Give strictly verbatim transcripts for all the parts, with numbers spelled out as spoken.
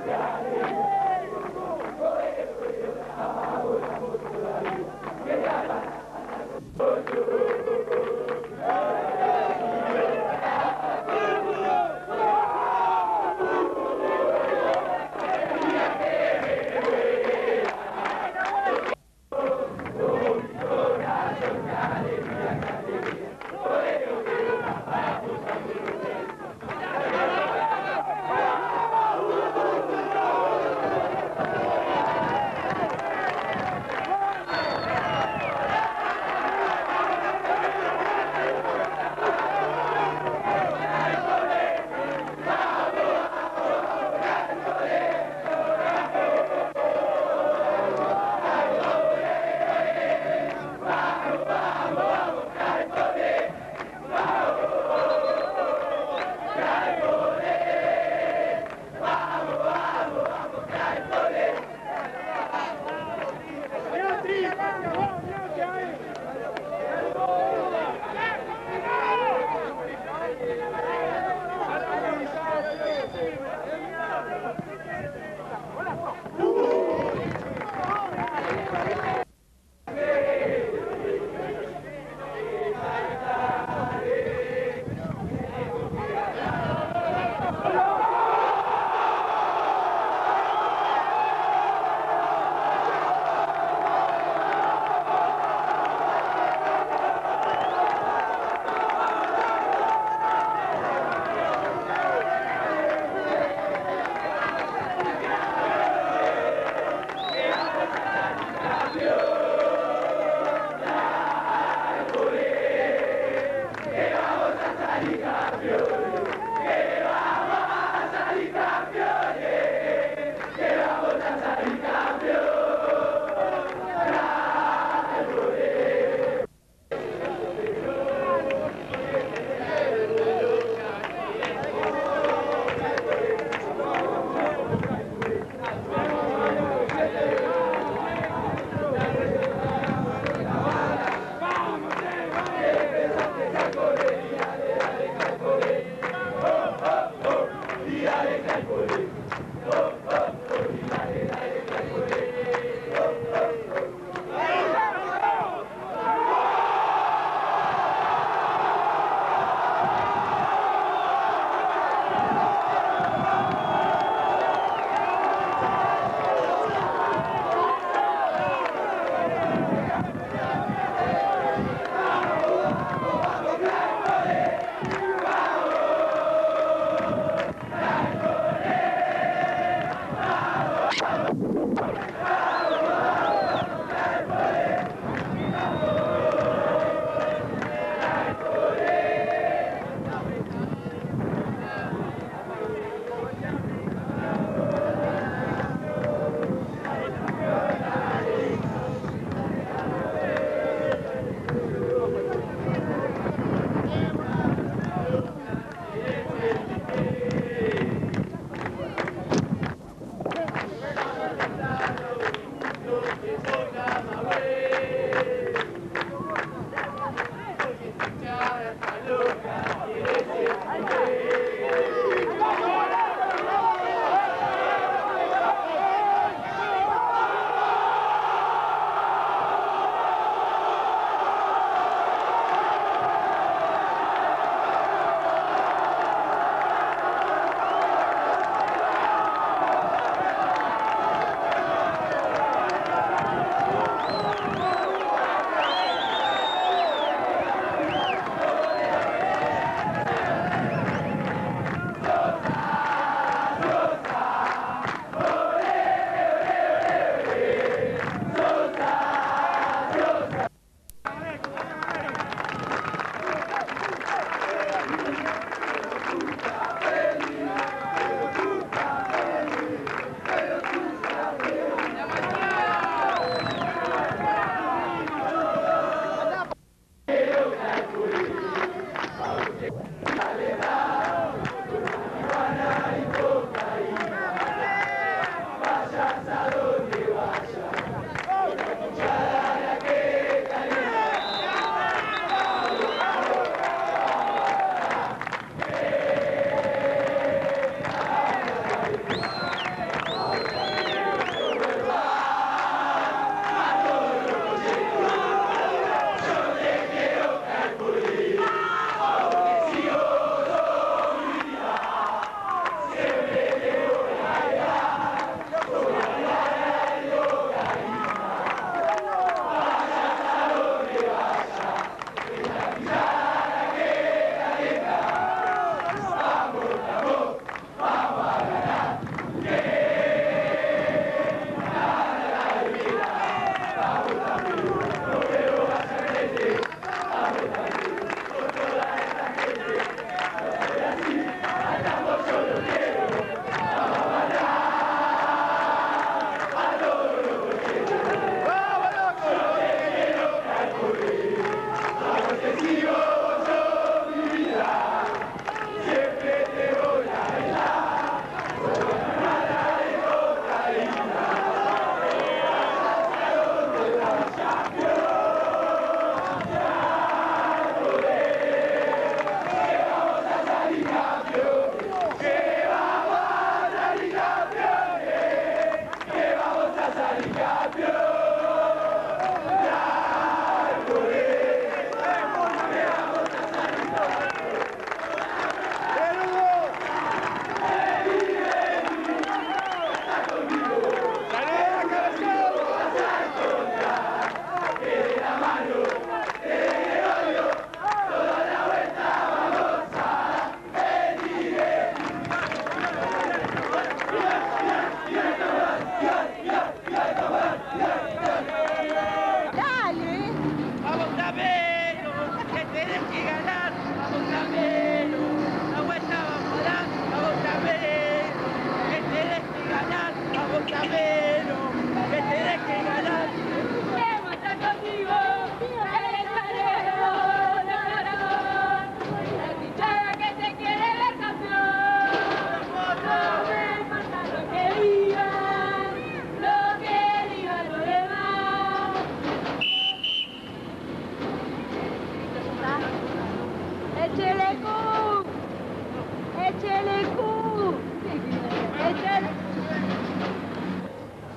Thank you.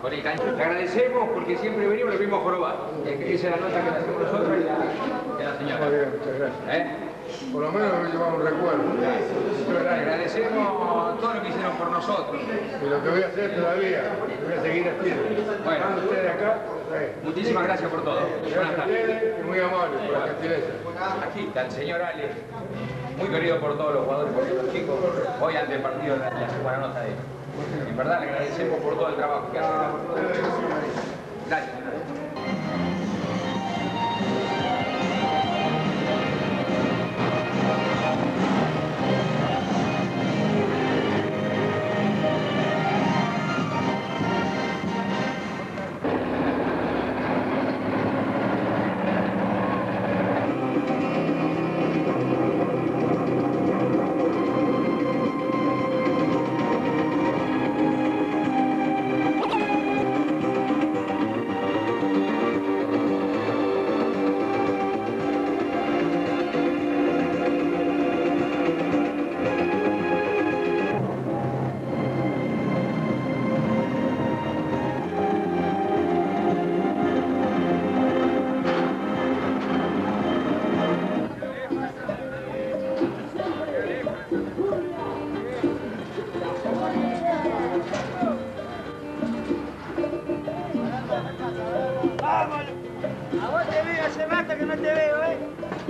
con el cancho. Le agradecemos porque siempre venimos los mismos jorobados. Esa es la nota que le hacemos nosotros y la, y la señora. Muy bien, muchas gracias. ¿Eh? Por lo menos me llevamos un recuerdo. Le agradecemos todo lo que hicieron por nosotros. Y lo que voy a hacer todavía, voy a seguir haciendo. Bueno, Están ustedes acá. Muchísimas gracias por todo. Gracias a ustedes y muy amables por la gentileza. Aquí está el señor Ale, muy querido por todos los jugadores, por todos los chicos. Hoy ante el partido la, la buena nota de él. En verdad le agradecemos por todo el trabajo que hacen. Gracias. A vos te veo, hace rato que no te veo, ¿eh?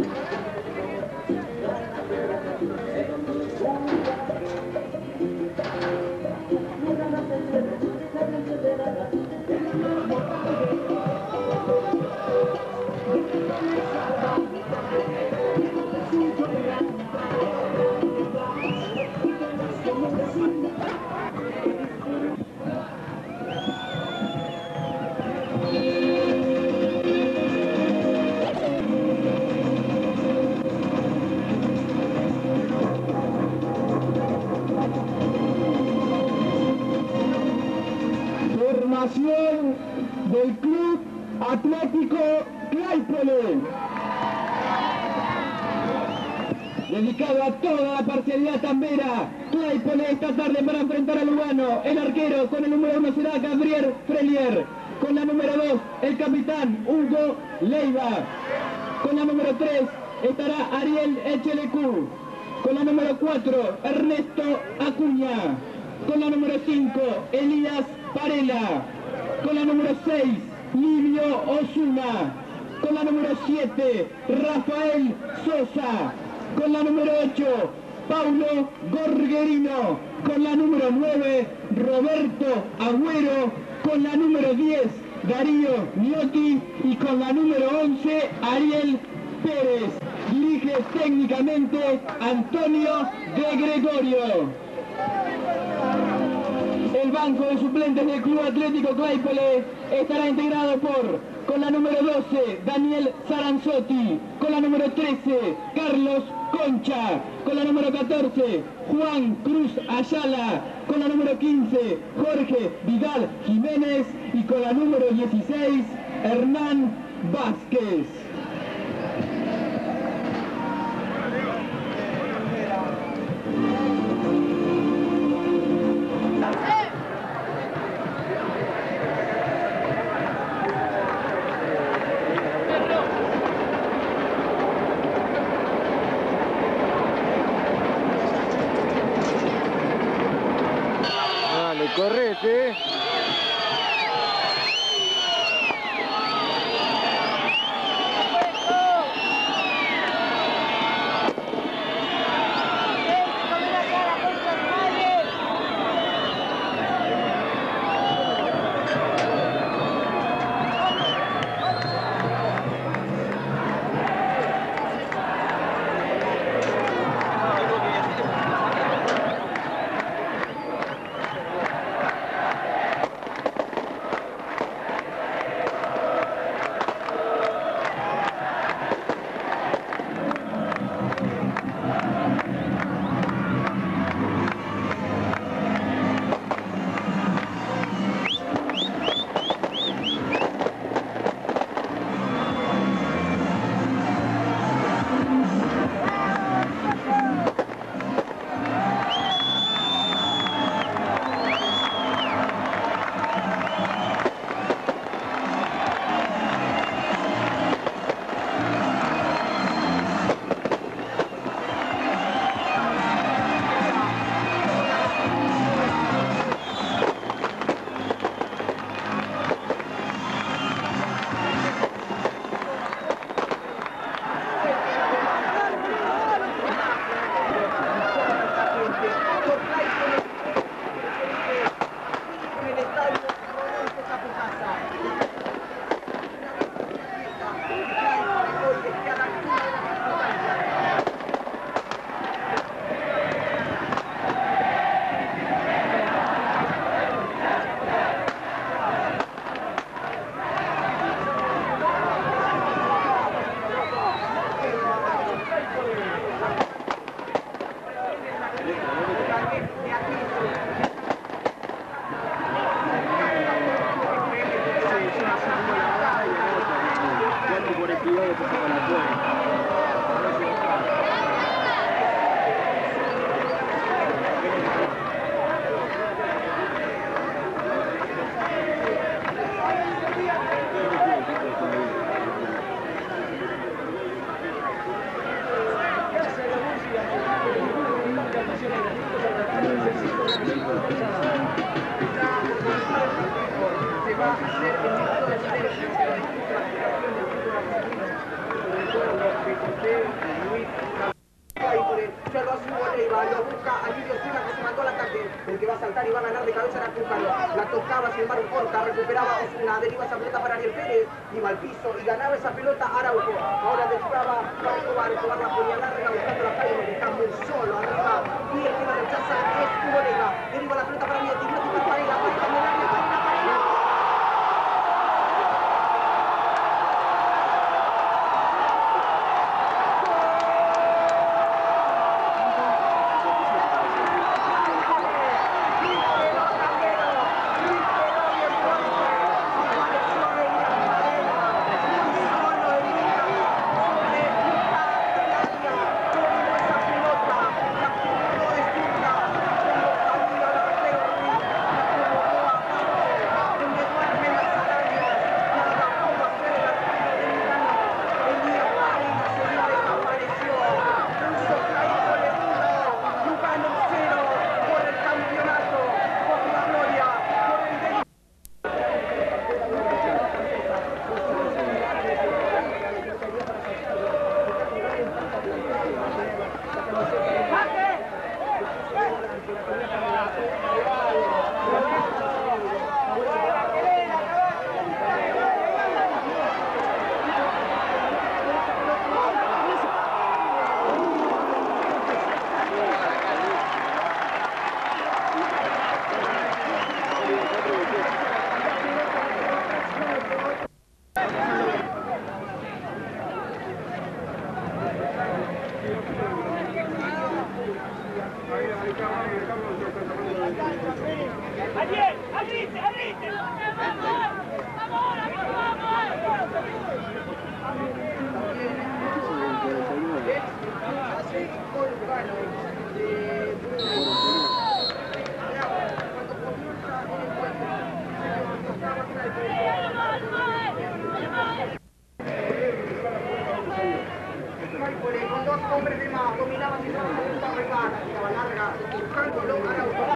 Formación del Club Atlético Claypole, dedicado a toda la parcialidad tambera. Claypole esta tarde para enfrentar a Lugano. El arquero con el número uno será Gabriel Frelier, con la número dos el capitán Hugo Leiva, con la número tres estará Ariel Echelecú, con la número cuatro Ernesto Acuña, con la número cinco Elías Parela, con la número seis Livio Osuna, con la número siete Rafael Sosa, con la número ocho Paulo Gorgerino, con la número nueve Roberto Agüero, con la número diez Darío Niotti y con la número once Ariel Pérez. Dirige técnicamente Antonio de Gregorio. El banco de suplentes del Club Atlético Claypole estará integrado por, con la número doce, Daniel Saranzotti, con la número trece, Carlos Concha, con la número catorce, Juan Cruz Ayala, con la número quince, Jorge Vidal Jiménez y con la número dieciséis, Hernán Vázquez. Correte. de cabeza era Cúcaro. La tocaba, sin embargo, corta, recuperaba Osuna, deriva esa pelota para Ariel Pérez, iba al piso y ganaba esa pelota Araujo. Ahora desviaba para Escobar, Escobar la ponía larga buscando la calle, está muy solo arriba. Y el que la rechaza es Cubolega. Deriva la pelota para Mietti, Mietti para Pareja, Pareja en el área, Pareja, Pareja. Con dos hombres de más, dominaban y daban una regata, estaba larga, buscándolo Araujo.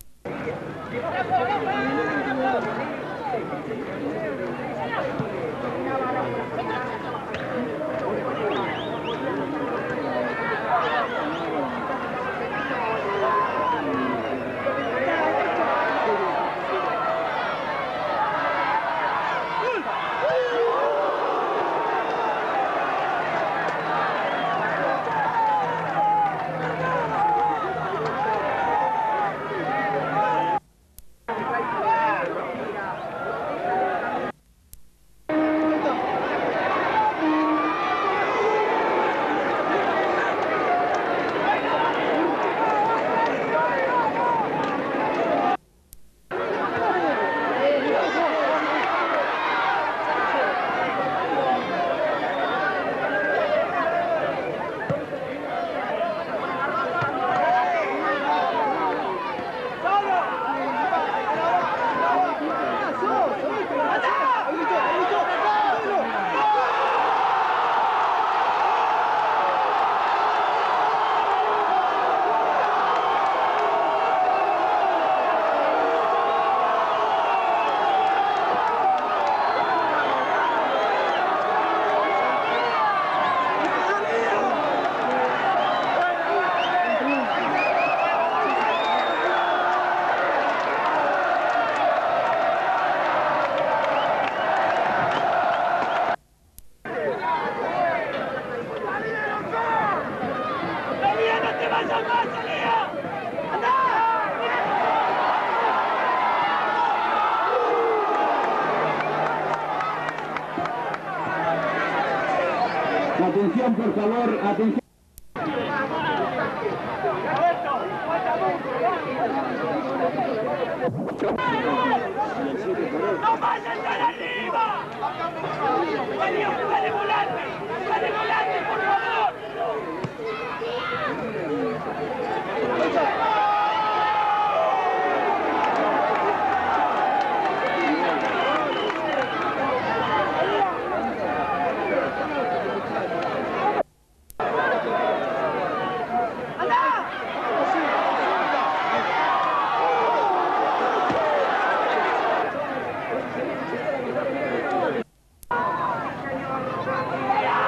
Atención, por favor, atención. ¡No vas a estar arriba! ¡Vení, dale volante! ¡Dale volante, por favor! ¡Allá!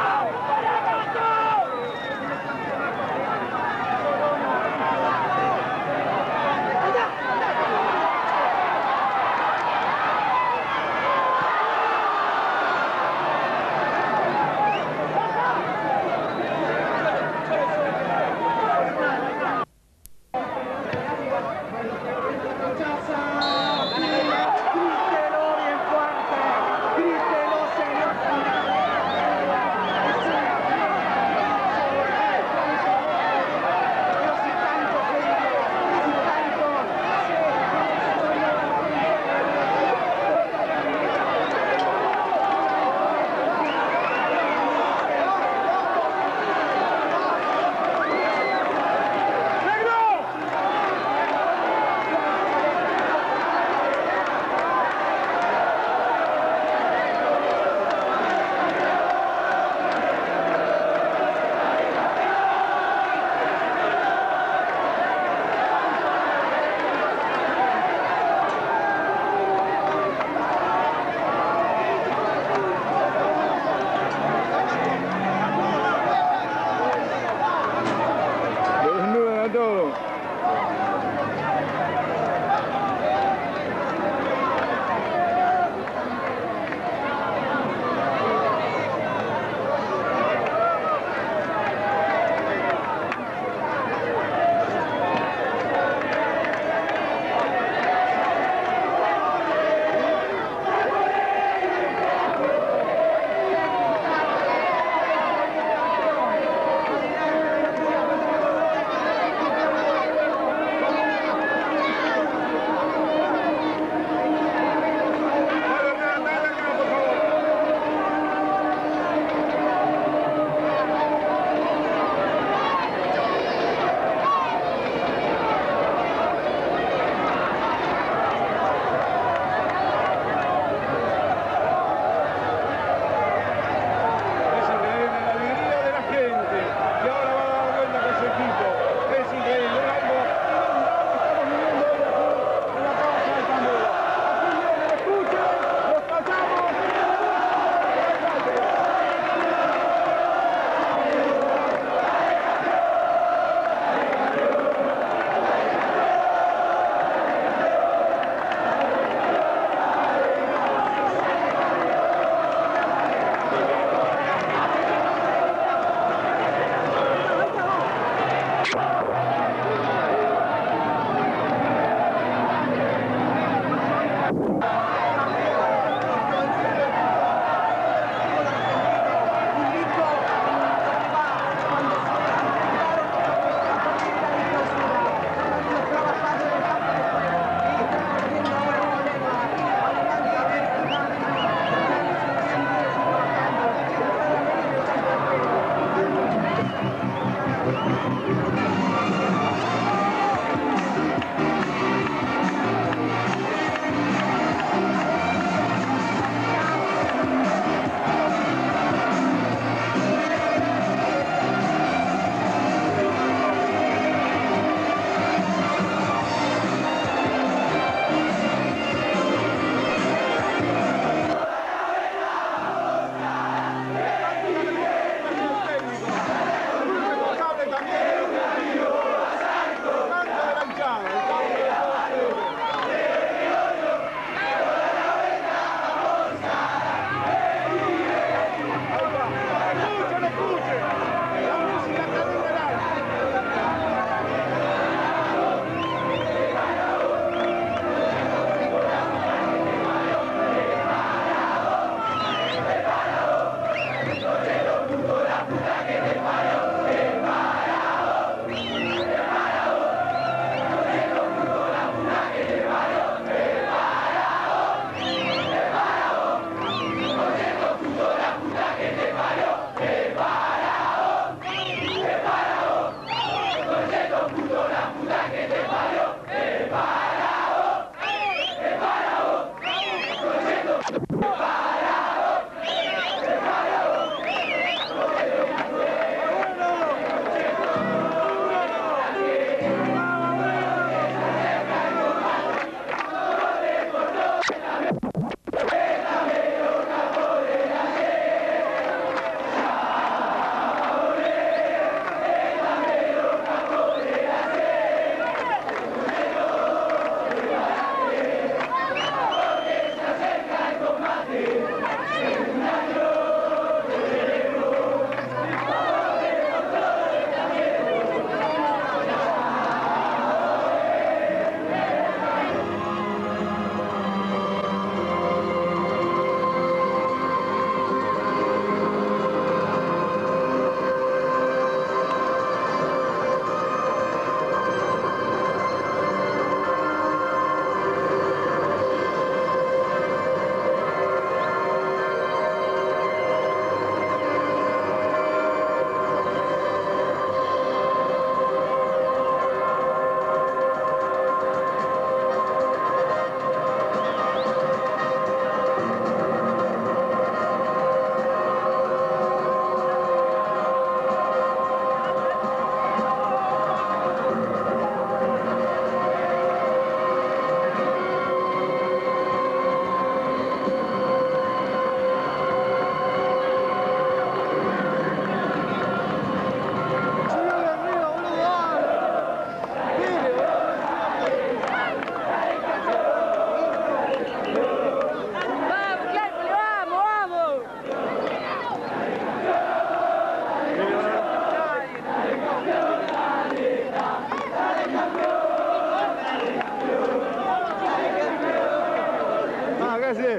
acá sí.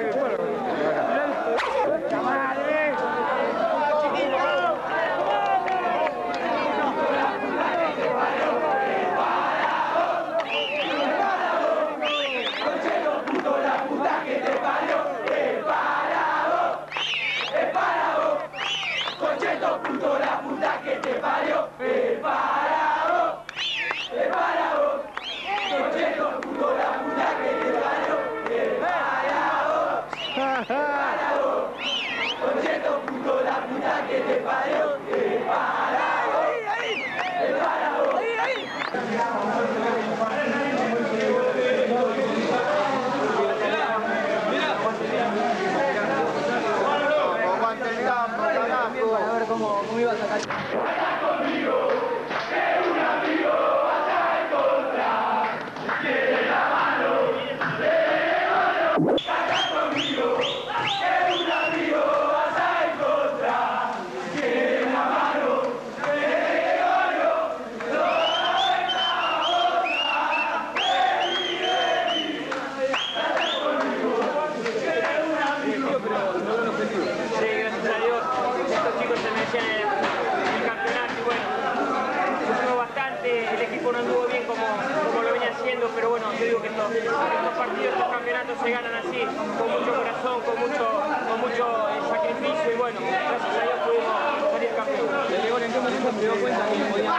Se ganan así, con mucho corazón, con mucho, con mucho eh, sacrificio y bueno, gracias a Dios pudimos salir campeón. ¿En qué momento se dio cuenta que podía?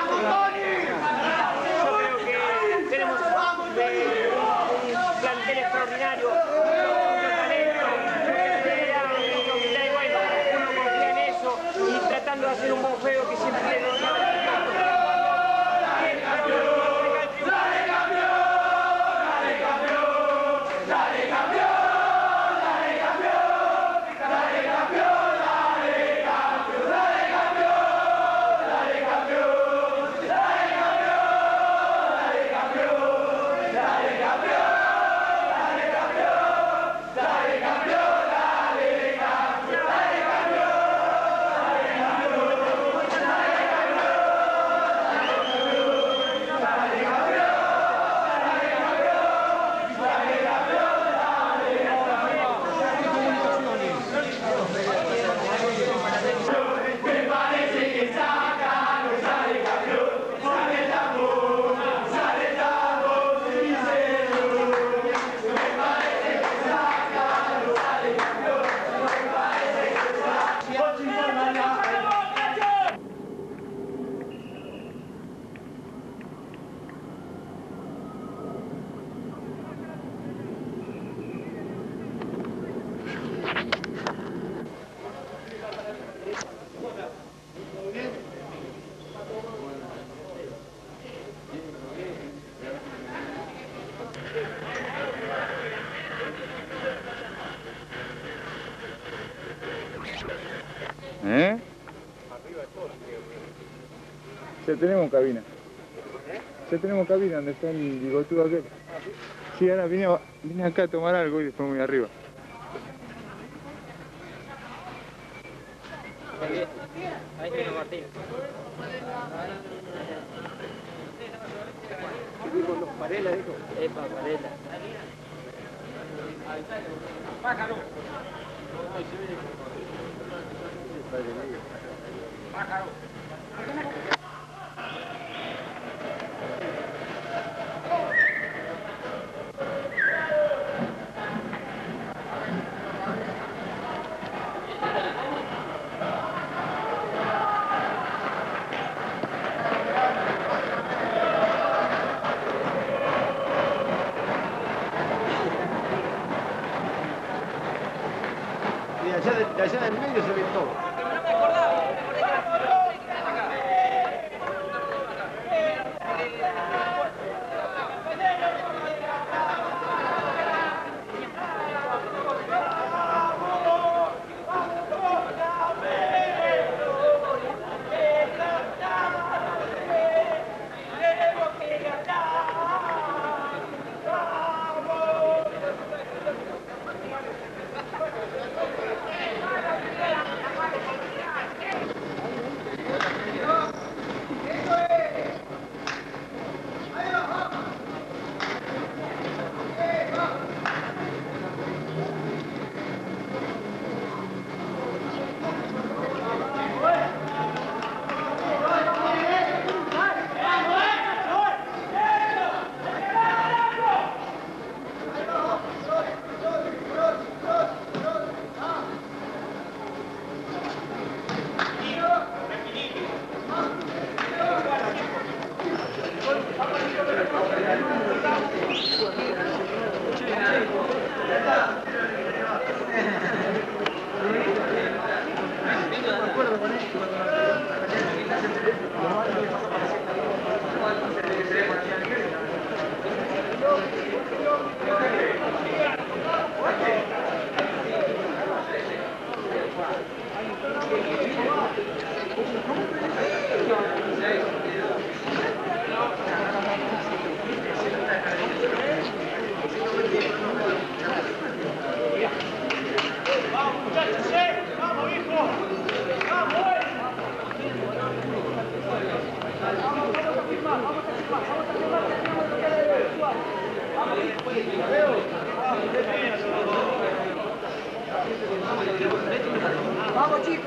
Yo creo que tenemos eh, un plantel extraordinario, mucho talento, mucha idea, mucha humildad y bueno, uno confía en eso y tratando de hacer un buen juego que siempre tiene un ¿Eh? Ya tenemos cabina. Ya tenemos cabina donde está el bigotudo aquel. Sí, ahora vine, vine acá a tomar algo y después muy arriba. Ahí tiene Martín. Dijo los Varela, dijo. Epa, Varela. Pájaro. Pájaro. Y allá, de, de allá del medio se ve todo.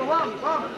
vamos, vamos, vamos.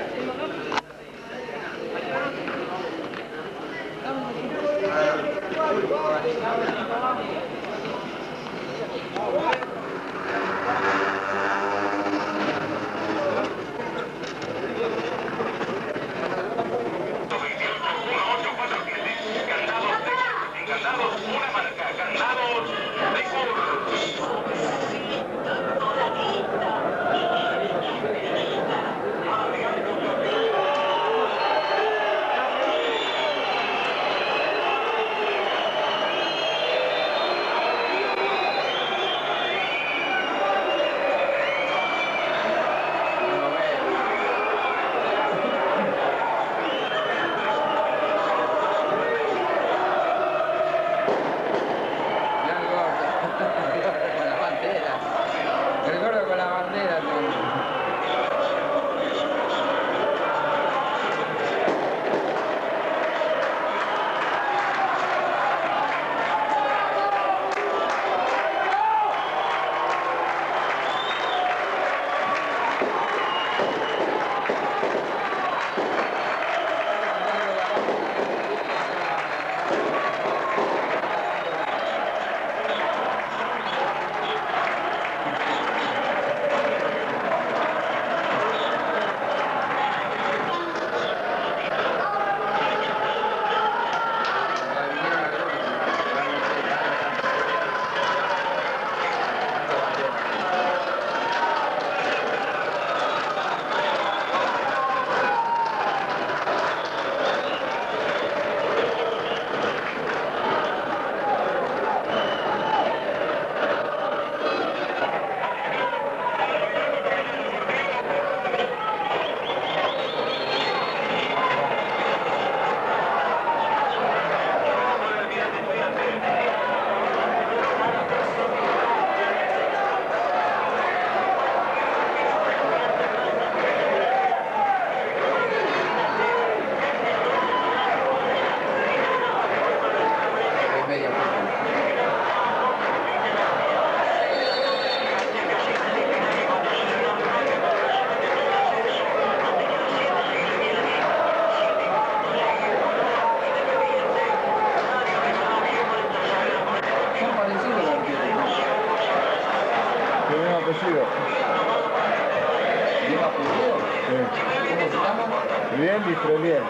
Bien y Frelier.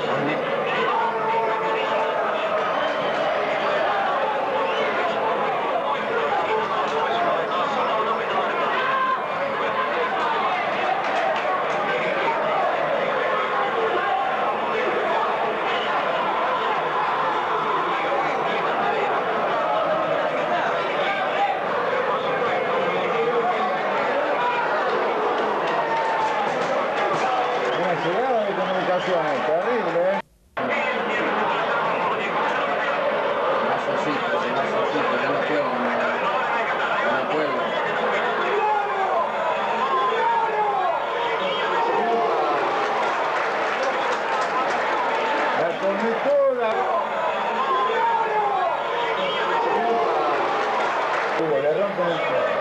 Llegada de comunicaciones, terrible, ¿eh? Más ositos, más ositos, ya no puedo, no puedo. La cornicola. Uh, le rompen el pie.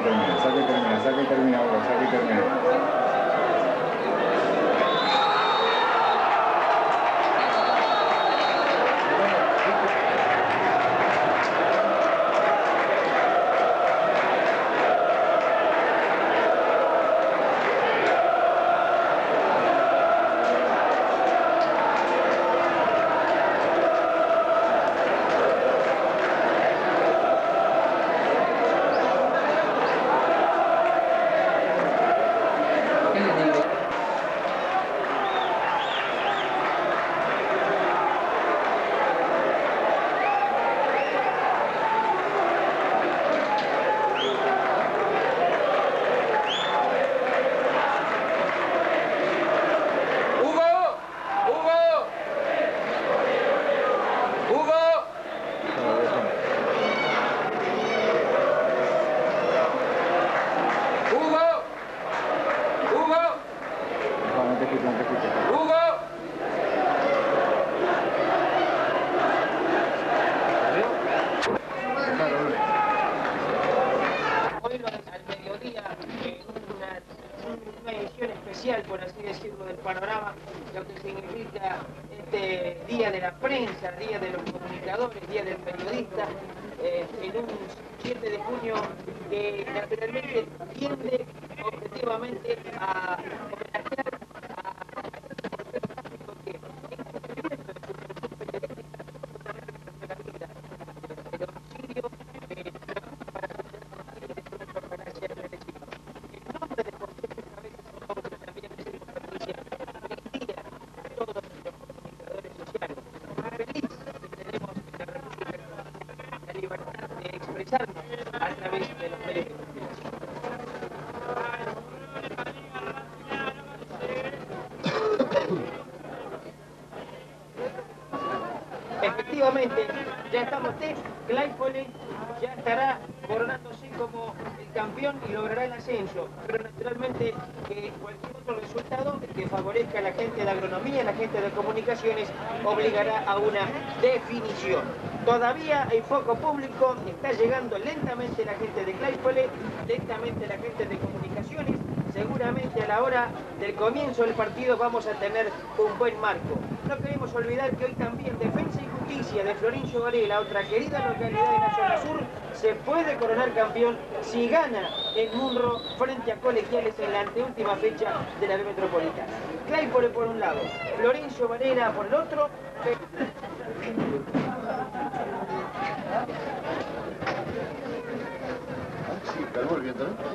termina, saca y termina, saca y termina, Hugo, saca y termina. Por así decirlo, del panorama, lo que significa este Día de la Prensa, Día de los Comunicadores, Día del Periodista, eh, en un siete de junio que naturalmente tiende objetivamente a homenajear a través de los medios de comunicación. Efectivamente, ya estamos de Claypole ya estará coronándose como el campeón y logrará el ascenso, pero naturalmente que cualquier otro resultado que favorezca a la gente de agronomía, a la gente de comunicaciones, obligará a una definición. Todavía hay foco público, está llegando lentamente la gente de Claypole, lentamente la gente de comunicaciones. Seguramente a la hora del comienzo del partido vamos a tener un buen marco. No queremos olvidar que hoy también Defensa y Justicia de Florencio Varela, otra querida localidad de la zona sur, se puede coronar campeón si gana en Munro frente a Colegiales en la anteúltima fecha de la B Metropolitana. Claypole por un lado, Florencio Varela por el otro. Sí, calmó el viento, ¿no?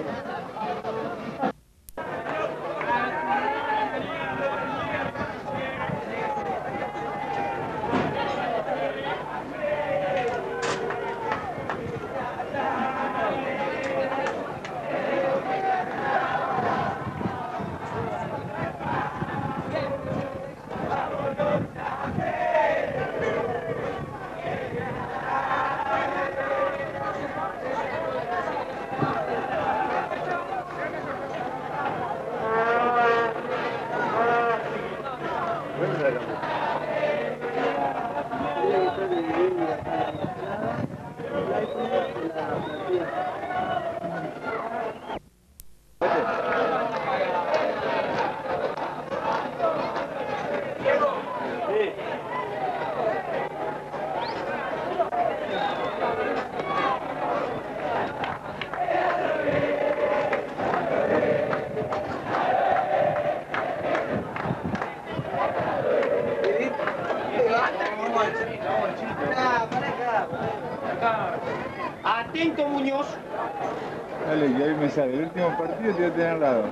Atento, Muñoz. Dale, que ahí me sale. El último partido te voy a tener al lado.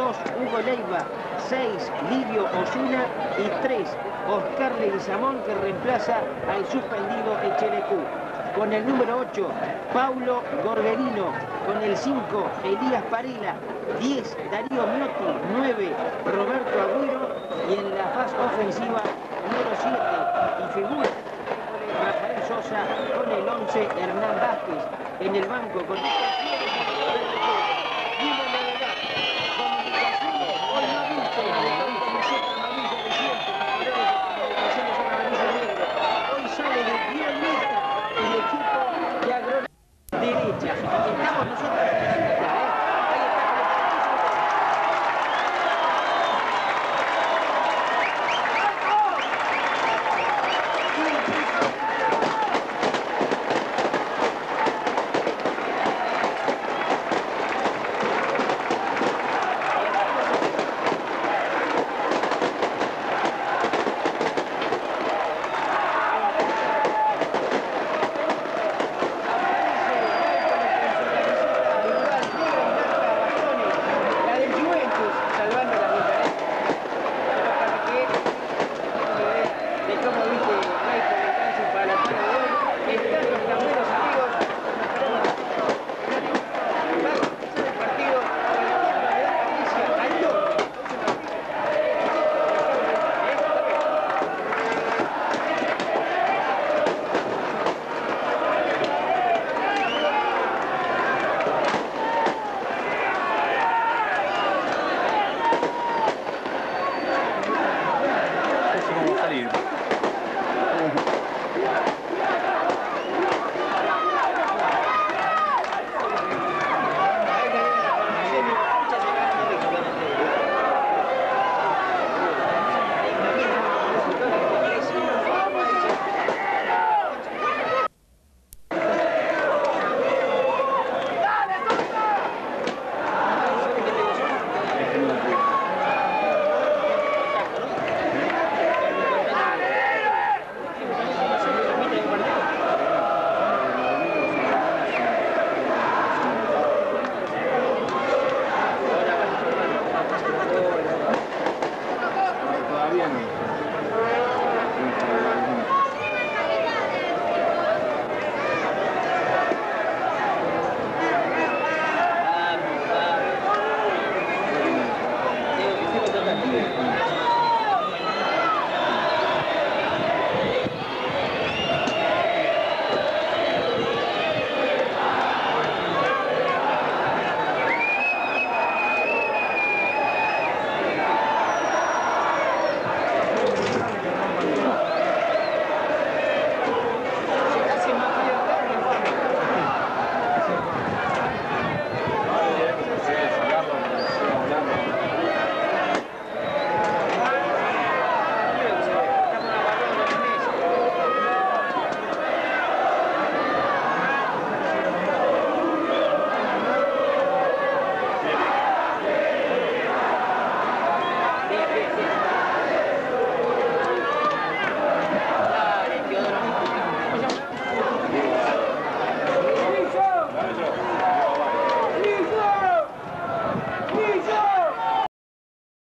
dos, Hugo Leiva. seis, Livio Osuna. Y tres, Oscar Leguizamón, que reemplaza al suspendido Echelecú. Con el número ocho, Paulo Gorgerino. Con el cinco, Elías Parela. diez, Darío Miotti. nueve, Roberto Agüero. Y en la faz ofensiva, número siete, y figura Rafael Sosa. Con el once, Hernán Vázquez. En el banco, con derecha. Estamos nosotros